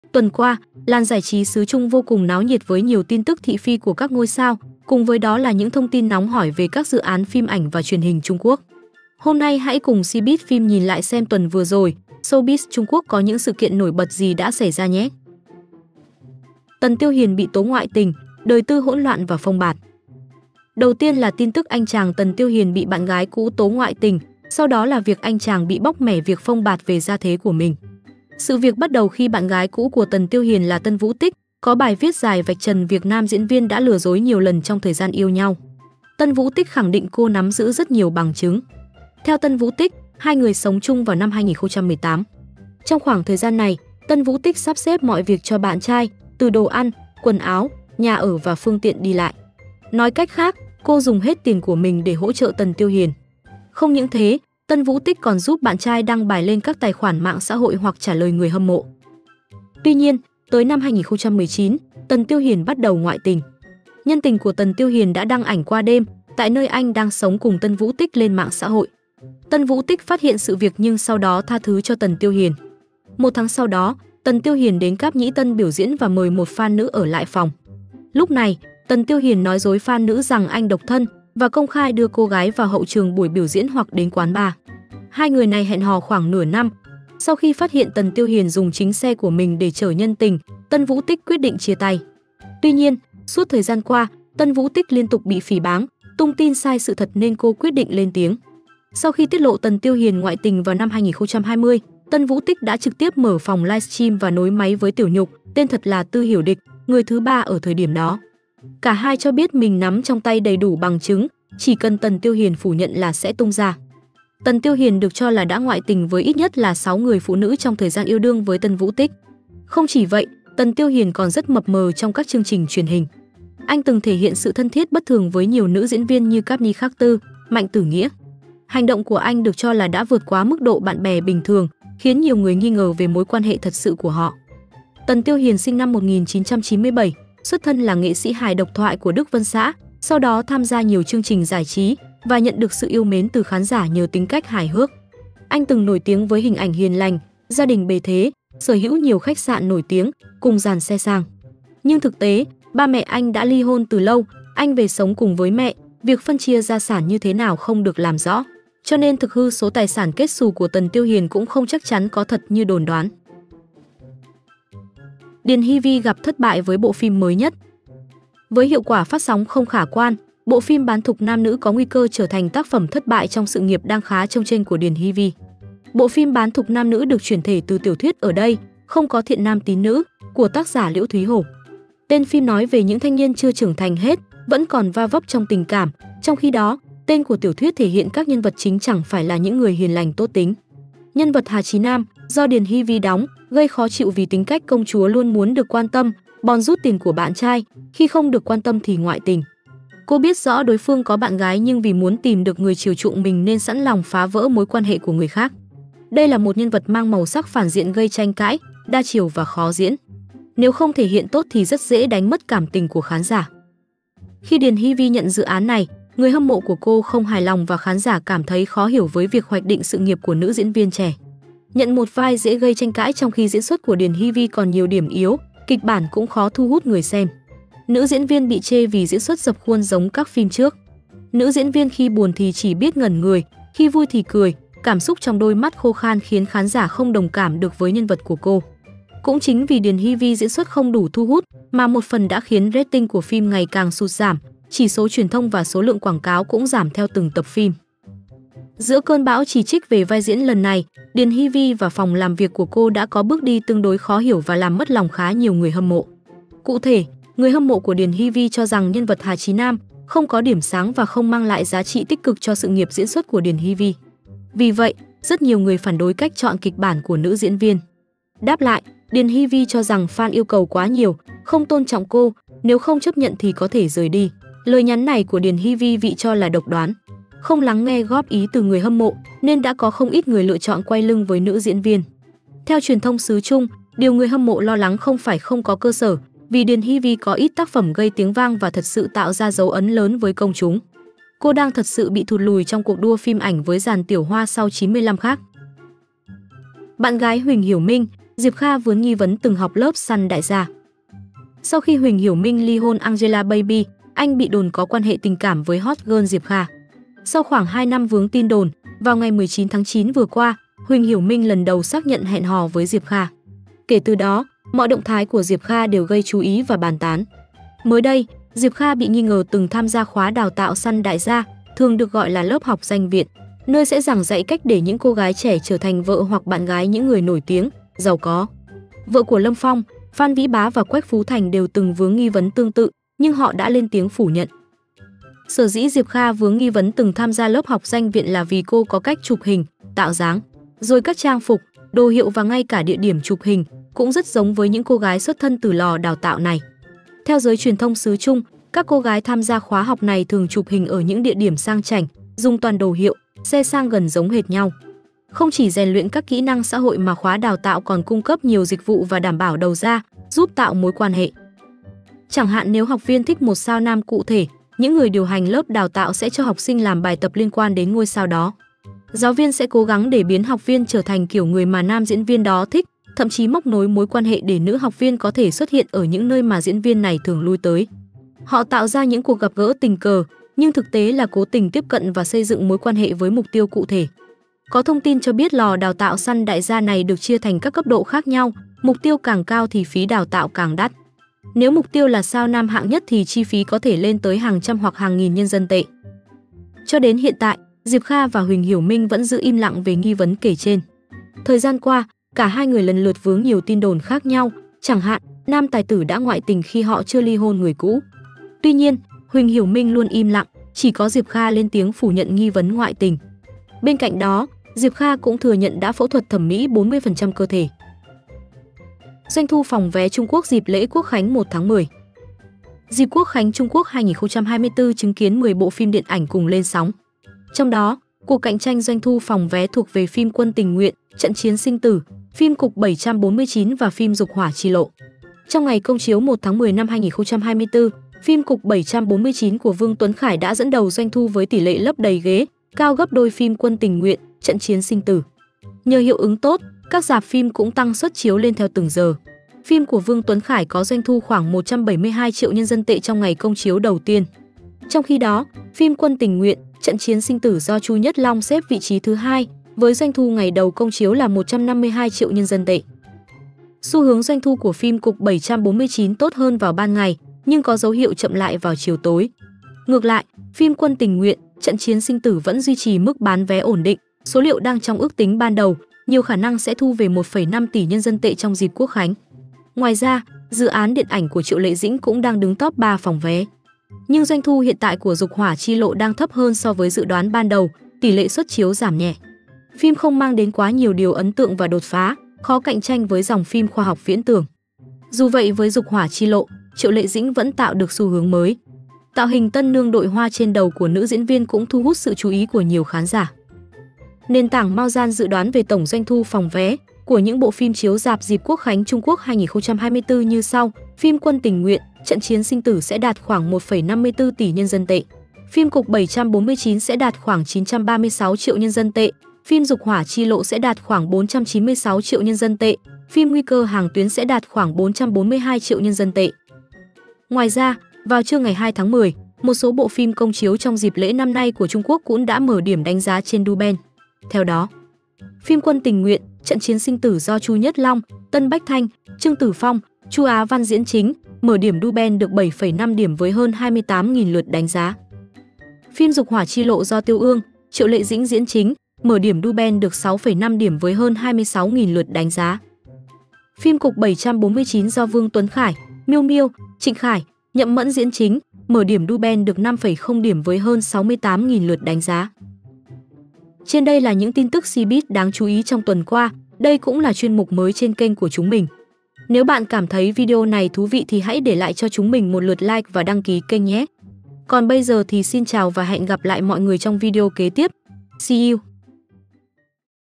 Tuần qua, làng giải trí xứ Trung vô cùng náo nhiệt với nhiều tin tức thị phi của các ngôi sao, cùng với đó là những thông tin nóng hổi về các dự án phim ảnh và truyền hình Trung Quốc. Hôm nay hãy cùng Cbiz Phim nhìn lại xem tuần vừa rồi, showbiz Trung Quốc có những sự kiện nổi bật gì đã xảy ra nhé. Tần Tiêu Hiền bị tố ngoại tình, đời tư hỗn loạn và phông bạt. Đầu tiên là tin tức anh chàng Tần Tiêu Hiền bị bạn gái cũ tố ngoại tình, sau đó là việc anh chàng bị bóc mẻ việc phông bạt về gia thế của mình. Sự việc bắt đầu khi bạn gái cũ của Tần Tiêu Hiền là Tân Vũ Tích có bài viết dài vạch trần việc nam diễn viên đã lừa dối nhiều lần trong thời gian yêu nhau. Tân Vũ Tích khẳng định cô nắm giữ rất nhiều bằng chứng. Theo Tân Vũ Tích, hai người sống chung vào năm 2018. Trong khoảng thời gian này, Tân Vũ Tích sắp xếp mọi việc cho bạn trai, từ đồ ăn, quần áo, nhà ở và phương tiện đi lại. Nói cách khác, cô dùng hết tiền của mình để hỗ trợ Tần Tiêu Hiền. Không những thế, Tân Vũ Tích còn giúp bạn trai đăng bài lên các tài khoản mạng xã hội hoặc trả lời người hâm mộ. Tuy nhiên, tới năm 2019, Tần Tiêu Hiền bắt đầu ngoại tình. Nhân tình của Tần Tiêu Hiền đã đăng ảnh qua đêm tại nơi anh đang sống cùng Tân Vũ Tích lên mạng xã hội. Tân Vũ Tích phát hiện sự việc nhưng sau đó tha thứ cho Tần Tiêu Hiền. Một tháng sau đó, Tần Tiêu Hiền đến Cáp Nhĩ Tân biểu diễn và mời một fan nữ ở lại phòng. Lúc này, Tần Tiêu Hiền nói dối fan nữ rằng anh độc thân và công khai đưa cô gái vào hậu trường buổi biểu diễn hoặc đến quán bar. Hai người này hẹn hò khoảng nửa năm. Sau khi phát hiện Tần Tiêu Hiền dùng chính xe của mình để chở nhân tình, Tân Vũ Tích quyết định chia tay. Tuy nhiên, suốt thời gian qua, Tân Vũ Tích liên tục bị phỉ báng, tung tin sai sự thật nên cô quyết định lên tiếng. Sau khi tiết lộ Tần Tiêu Hiền ngoại tình vào năm 2020, Tân Vũ Tích đã trực tiếp mở phòng livestream và nối máy với Tiểu Nhục, tên thật là Tư Hiểu Địch, người thứ ba ở thời điểm đó. Cả hai cho biết mình nắm trong tay đầy đủ bằng chứng, chỉ cần Tần Tiêu Hiền phủ nhận là sẽ tung ra. Tần Tiêu Hiền được cho là đã ngoại tình với ít nhất là 6 người phụ nữ trong thời gian yêu đương với Tân Vũ Tích. Không chỉ vậy, Tần Tiêu Hiền còn rất mập mờ trong các chương trình truyền hình. Anh từng thể hiện sự thân thiết bất thường với nhiều nữ diễn viên như Cáp Nhi Khắc Tư, Mạnh Tử Nghĩa. Hành động của anh được cho là đã vượt quá mức độ bạn bè bình thường, khiến nhiều người nghi ngờ về mối quan hệ thật sự của họ. Tần Tiêu Hiền sinh năm 1997, xuất thân là nghệ sĩ hài độc thoại của Đức Vân Xã, sau đó tham gia nhiều chương trình giải trí và nhận được sự yêu mến từ khán giả nhờ tính cách hài hước. Anh từng nổi tiếng với hình ảnh hiền lành, gia đình bề thế, sở hữu nhiều khách sạn nổi tiếng, cùng dàn xe sang. Nhưng thực tế, ba mẹ anh đã ly hôn từ lâu, anh về sống cùng với mẹ, việc phân chia gia sản như thế nào không được làm rõ. Cho nên thực hư số tài sản kết xù của Tần Tiêu Hiền cũng không chắc chắn có thật như đồn đoán. Điền Hy Vi gặp thất bại với bộ phim mới nhất. Với hiệu quả phát sóng không khả quan, bộ phim bán thục nam nữ có nguy cơ trở thành tác phẩm thất bại trong sự nghiệp đang khá chông chênh của Điền Hy Vi. Bộ phim bán thục nam nữ được chuyển thể từ tiểu thuyết Ở đây không có thiện nam tín nữ của tác giả Liễu Thúy Hổ. Tên phim nói về những thanh niên chưa trưởng thành hết, vẫn còn va vấp trong tình cảm, trong khi đó, tên của tiểu thuyết thể hiện các nhân vật chính chẳng phải là những người hiền lành tốt tính. Nhân vật Hà Chí Nam do Điền Hy Vi đóng gây khó chịu vì tính cách công chúa luôn muốn được quan tâm, bòn rút tiền của bạn trai, khi không được quan tâm thì ngoại tình. Cô biết rõ đối phương có bạn gái nhưng vì muốn tìm được người chiều chuộng mình nên sẵn lòng phá vỡ mối quan hệ của người khác. Đây là một nhân vật mang màu sắc phản diện gây tranh cãi, đa chiều và khó diễn. Nếu không thể hiện tốt thì rất dễ đánh mất cảm tình của khán giả. Khi Điền Hy Vi nhận dự án này, người hâm mộ của cô không hài lòng và khán giả cảm thấy khó hiểu với việc hoạch định sự nghiệp của nữ diễn viên trẻ. Nhận một vai dễ gây tranh cãi trong khi diễn xuất của Điền Hy Vi còn nhiều điểm yếu, kịch bản cũng khó thu hút người xem. Nữ diễn viên bị chê vì diễn xuất dập khuôn giống các phim trước. Nữ diễn viên khi buồn thì chỉ biết ngẩn người, khi vui thì cười, cảm xúc trong đôi mắt khô khan khiến khán giả không đồng cảm được với nhân vật của cô. Cũng chính vì Điền Hy Vi diễn xuất không đủ thu hút mà một phần đã khiến rating của phim ngày càng sụt giảm, chỉ số truyền thông và số lượng quảng cáo cũng giảm theo từng tập phim. Giữa cơn bão chỉ trích về vai diễn lần này, Điền Hy Vi và phòng làm việc của cô đã có bước đi tương đối khó hiểu và làm mất lòng khá nhiều người hâm mộ. Cụ thể, người hâm mộ của Điền Hy Vi cho rằng nhân vật Hà Chí Nam không có điểm sáng và không mang lại giá trị tích cực cho sự nghiệp diễn xuất của Điền Hy Vi. Vì vậy, rất nhiều người phản đối cách chọn kịch bản của nữ diễn viên. Đáp lại, Điền Hy Vi cho rằng fan yêu cầu quá nhiều, không tôn trọng cô, nếu không chấp nhận thì có thể rời đi. Lời nhắn này của Điền Hy Vi bị cho là độc đoán, không lắng nghe góp ý từ người hâm mộ nên đã có không ít người lựa chọn quay lưng với nữ diễn viên. Theo truyền thông xứ Trung, điều người hâm mộ lo lắng không phải không có cơ sở, vì Điền Hy Vi có ít tác phẩm gây tiếng vang và thật sự tạo ra dấu ấn lớn với công chúng. Cô đang thật sự bị thụt lùi trong cuộc đua phim ảnh với dàn tiểu hoa sau 95 khác. Bạn gái Huỳnh Hiểu Minh, Diệp Kha vướng nghi vấn từng học lớp săn đại gia. Sau khi Huỳnh Hiểu Minh ly hôn Angelababy, anh bị đồn có quan hệ tình cảm với hot girl Diệp Kha. Sau khoảng 2 năm vướng tin đồn, vào ngày 19 tháng 9 vừa qua, Huỳnh Hiểu Minh lần đầu xác nhận hẹn hò với Diệp Kha. Kể từ đó, mọi động thái của Diệp Kha đều gây chú ý và bàn tán. Mới đây, Diệp Kha bị nghi ngờ từng tham gia khóa đào tạo săn đại gia, thường được gọi là lớp học danh Việt, nơi sẽ giảng dạy cách để những cô gái trẻ trở thành vợ hoặc bạn gái những người nổi tiếng, giàu có. Vợ của Lâm Phong, Phan Vĩ Bá và Quách Phú Thành đều từng vướng nghi vấn tương tự, nhưng họ đã lên tiếng phủ nhận. Sở dĩ Diệp Kha vướng nghi vấn từng tham gia lớp học danh Việt là vì cô có cách chụp hình, tạo dáng, rồi các trang phục, đồ hiệu và ngay cả địa điểm chụp hình cũng rất giống với những cô gái xuất thân từ lò đào tạo này. Theo giới truyền thông xứ Trung, các cô gái tham gia khóa học này thường chụp hình ở những địa điểm sang chảnh, dùng toàn đồ hiệu, xe sang gần giống hệt nhau. Không chỉ rèn luyện các kỹ năng xã hội mà khóa đào tạo còn cung cấp nhiều dịch vụ và đảm bảo đầu ra, giúp tạo mối quan hệ. Chẳng hạn nếu học viên thích một sao nam cụ thể, những người điều hành lớp đào tạo sẽ cho học sinh làm bài tập liên quan đến ngôi sao đó. Giáo viên sẽ cố gắng để biến học viên trở thành kiểu người mà nam diễn viên đó thích, thậm chí móc nối mối quan hệ để nữ học viên có thể xuất hiện ở những nơi mà diễn viên này thường lui tới. Họ tạo ra những cuộc gặp gỡ tình cờ, nhưng thực tế là cố tình tiếp cận và xây dựng mối quan hệ với mục tiêu cụ thể. Có thông tin cho biết lò đào tạo săn đại gia này được chia thành các cấp độ khác nhau, mục tiêu càng cao thì phí đào tạo càng đắt. Nếu mục tiêu là sao nam hạng nhất thì chi phí có thể lên tới hàng trăm hoặc hàng nghìn nhân dân tệ. Cho đến hiện tại, Diệp Kha và Huỳnh Hiểu Minh vẫn giữ im lặng về nghi vấn kể trên. Thời gian qua, cả hai người lần lượt vướng nhiều tin đồn khác nhau, chẳng hạn nam tài tử đã ngoại tình khi họ chưa ly hôn người cũ. Tuy nhiên, Huỳnh Hiểu Minh luôn im lặng, chỉ có Diệp Kha lên tiếng phủ nhận nghi vấn ngoại tình. Bên cạnh đó, Diệp Kha cũng thừa nhận đã phẫu thuật thẩm mỹ 40% cơ thể. Doanh thu phòng vé Trung Quốc dịp lễ Quốc khánh 1 tháng 10. Dịp Quốc khánh Trung Quốc 2024 chứng kiến 10 bộ phim điện ảnh cùng lên sóng. Trong đó, cuộc cạnh tranh doanh thu phòng vé thuộc về phim Quân tình nguyện, Trận chiến sinh tử, phim Cục 749 và phim Dục hỏa chi lộ. Trong ngày công chiếu 1 tháng 10 năm 2024, phim Cục 749 của Vương Tuấn Khải đã dẫn đầu doanh thu với tỷ lệ lấp đầy ghế, cao gấp đôi phim Quân tình nguyện, Trận chiến sinh tử. Nhờ hiệu ứng tốt, các rạp phim cũng tăng suất chiếu lên theo từng giờ. Phim của Vương Tuấn Khải có doanh thu khoảng 172 triệu nhân dân tệ trong ngày công chiếu đầu tiên. Trong khi đó, phim Quân tình nguyện, Trận chiến sinh tử do Chu Nhất Long xếp vị trí thứ 2, với doanh thu ngày đầu công chiếu là 152 triệu nhân dân tệ. Xu hướng doanh thu của phim Cục 749 tốt hơn vào ban ngày, nhưng có dấu hiệu chậm lại vào chiều tối. Ngược lại, phim Quân tình nguyện, Trận chiến sinh tử vẫn duy trì mức bán vé ổn định, số liệu đang trong ước tính ban đầu, nhiều khả năng sẽ thu về 1,5 tỷ nhân dân tệ trong dịp Quốc khánh. Ngoài ra, dự án điện ảnh của Triệu Lệ Dĩnh cũng đang đứng top 3 phòng vé. Nhưng doanh thu hiện tại của Dục hỏa chi lộ đang thấp hơn so với dự đoán ban đầu, tỷ lệ suất chiếu giảm nhẹ. Phim không mang đến quá nhiều điều ấn tượng và đột phá, khó cạnh tranh với dòng phim khoa học viễn tưởng. Dù vậy với Dục hỏa chi lộ, Triệu Lệ Dĩnh vẫn tạo được xu hướng mới. Tạo hình tân nương đội hoa trên đầu của nữ diễn viên cũng thu hút sự chú ý của nhiều khán giả. Nền tảng Maozan dự đoán về tổng doanh thu phòng vé của những bộ phim chiếu rạp dịp Quốc khánh Trung Quốc 2024 như sau: phim Quân tình nguyện, Trận chiến sinh tử sẽ đạt khoảng 1,54 tỷ nhân dân tệ. Phim Cục 749 sẽ đạt khoảng 936 triệu nhân dân tệ. Phim Dục hỏa chi lộ sẽ đạt khoảng 496 triệu nhân dân tệ. Phim Nguy cơ hàng tuyến sẽ đạt khoảng 442 triệu nhân dân tệ. Ngoài ra, vào trưa ngày 2 tháng 10, một số bộ phim công chiếu trong dịp lễ năm nay của Trung Quốc cũng đã mở điểm đánh giá trên Douban. Theo đó, phim Quân tình nguyện, Trận chiến sinh tử do Chu Nhất Long, Tân Bách Thanh, Trương Tử Phong, Chu Á Văn diễn chính, mở điểm Douban được 7,5 điểm với hơn 28.000 lượt đánh giá. Phim Dục hỏa chi lộ do Tiêu Ương, Triệu Lệ Dĩnh diễn chính, mở điểm Douban được 6,5 điểm với hơn 26.000 lượt đánh giá. Phim Cục 749 do Vương Tuấn Khải, Miêu Miêu, Trịnh Khải, Nhậm Mẫn diễn chính, mở điểm Douban được 5,0 điểm với hơn 68.000 lượt đánh giá. Trên đây là những tin tức Cbiz đáng chú ý trong tuần qua, đây cũng là chuyên mục mới trên kênh của chúng mình. Nếu bạn cảm thấy video này thú vị thì hãy để lại cho chúng mình một lượt like và đăng ký kênh nhé. Còn bây giờ thì xin chào và hẹn gặp lại mọi người trong video kế tiếp. See you!